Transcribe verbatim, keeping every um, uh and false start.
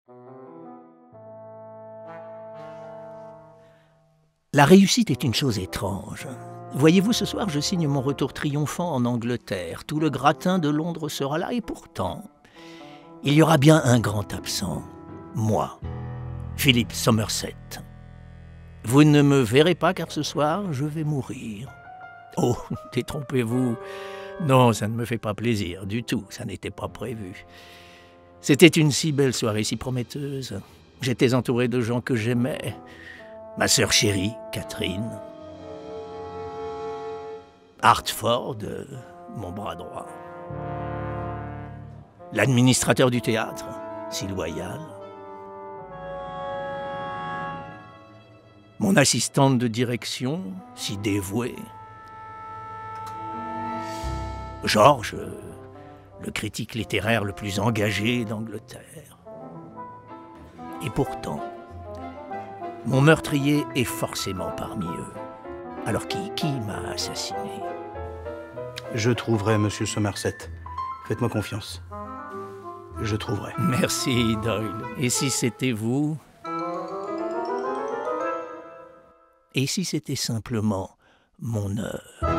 La réussite est une chose étrange. Voyez-vous, ce soir, je signe mon retour triomphant en Angleterre. Tout le gratin de Londres sera là, et pourtant, il y aura bien un grand absent. Moi, Philippe Somerset. Vous ne me verrez pas, car ce soir, je vais mourir. Oh, détrompez-vous. Non, ça ne me fait pas plaisir du tout, ça n'était pas prévu. C'était une si belle soirée, si prometteuse. J'étais entouré de gens que j'aimais. Ma sœur chérie, Catherine. Hartford, mon bras droit. L'administrateur du théâtre, si loyal. Mon assistante de direction, si dévouée. Georges, le critique littéraire le plus engagé d'Angleterre. Et pourtant, mon meurtrier est forcément parmi eux. Alors qui, qui m'a assassiné? Je trouverai, monsieur Somerset. Faites-moi confiance. Je trouverai. Merci, Doyle. Et si c'était vous? Et si c'était simplement mon heure?